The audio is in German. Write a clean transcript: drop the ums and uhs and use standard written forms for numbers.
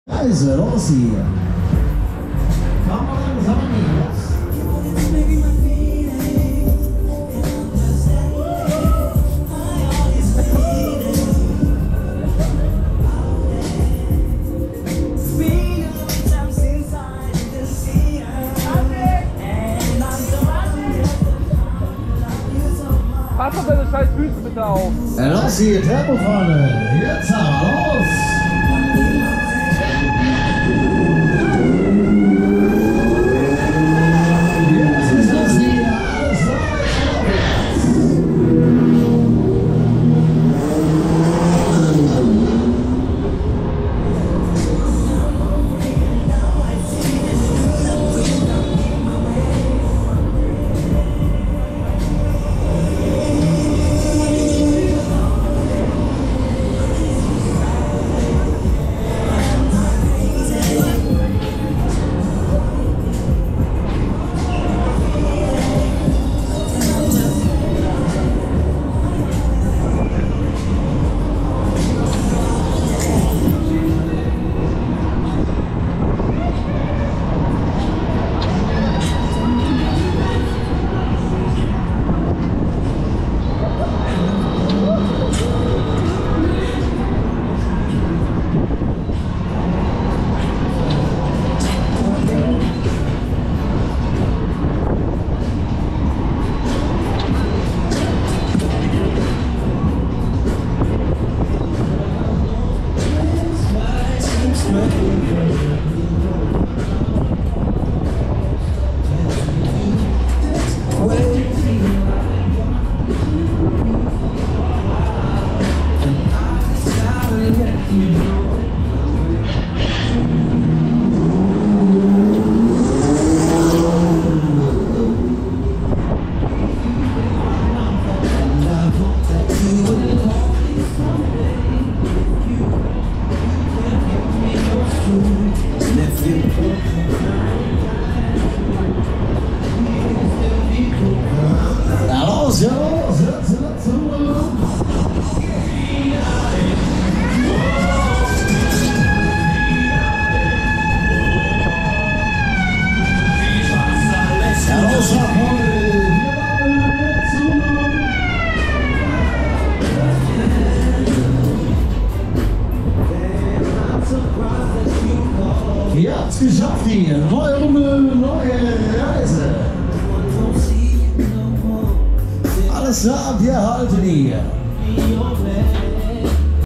Also, los hier. Komm mal langsam los. Pass auf deine scheiß Füße bitte auf. Los hier, Thermofahne. Jetzt aber los. Ihr habt's geschafft hier. Neue Runde, neue Reise. Alles klar, wir halten hier.